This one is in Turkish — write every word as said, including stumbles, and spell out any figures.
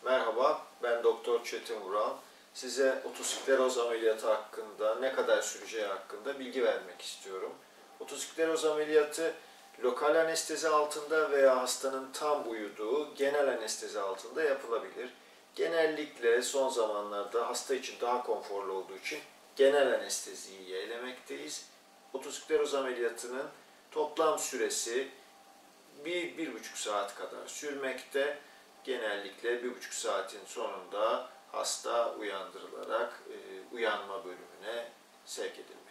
Merhaba, ben Doktor Çetin Vural. Size otoskleroz ameliyatı hakkında, ne kadar süreceği hakkında bilgi vermek istiyorum. Otoskleroz ameliyatı lokal anestezi altında veya hastanın tam uyuduğu genel anestezi altında yapılabilir. Genellikle son zamanlarda hasta için daha konforlu olduğu için genel anesteziyi yeğlemekteyiz. Otoskleroz ameliyatının toplam süresi bir bir buçuk saat kadar sürmekte. Genellikle bir buçuk saatin sonunda hasta uyandırılarak e, uyanma bölümüne sevk edilmektedir.